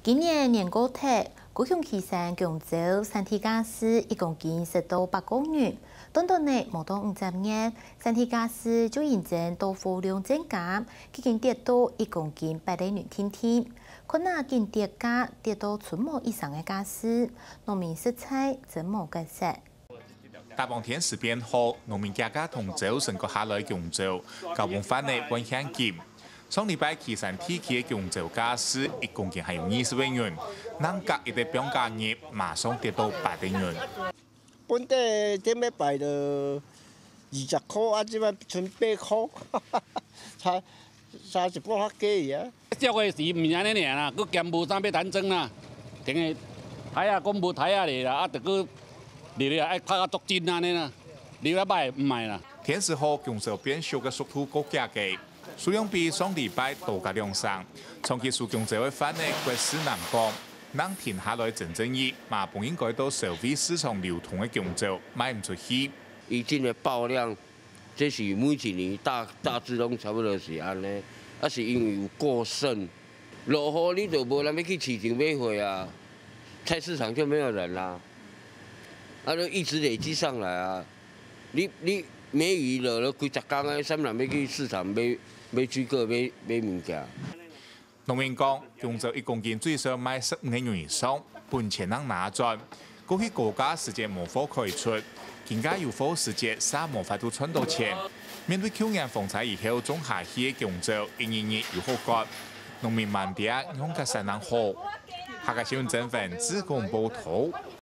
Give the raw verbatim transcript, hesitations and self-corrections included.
今年年高铁，高雄旗山广州山体架势一公斤十到八公元，短短内无到五十年，山体架势就认证到货量增加，已经跌到一公斤八零元天天，可那见跌价跌到寸毛以上的架势，农民食材真无格食。 大半天时变好，农民价格同州成个下来广州，高峰翻内温香金。上礼拜旗山地区的广州架势一公斤还有二十万元，人价一个标价日马上跌到八点元。 本地顶要卖到二十块，啊，即摆剩八块，差差一半较低啊。 少个是毋是安尼尔啦，佮兼无啥要谈争啦，等个台啊，讲无台啊哩啦，啊，着佮。 你哋爱拍个足真安尼啦，你来买唔买啦？ 天时好，广州变小嘅速度高价嘅，数量比上礼拜多加两成。长期属广州嘅贩呢，国市难讲，能停下来整整一，嘛本应该到消费市场流通嘅广州卖唔出去。 以前嘅爆量，这是每一年大大致拢差不多是安尼，啊是因为有过剩，落雨你就无人要去市场买货啊，菜市场就没有人啦。 啊，就一直累积上来啊！你你梅雨落了几十天啊，啥人要去市场买买水果、买买物件？ 农民讲，广州一公斤最少卖十五元以上，本钱能拿赚。过去国家时间无货可以出，更加有货时节啥无法度赚到钱。面对去年风灾以后种下去的广州，一年年有好过，农民慢点用个才能好。下个新闻整份只讲报道。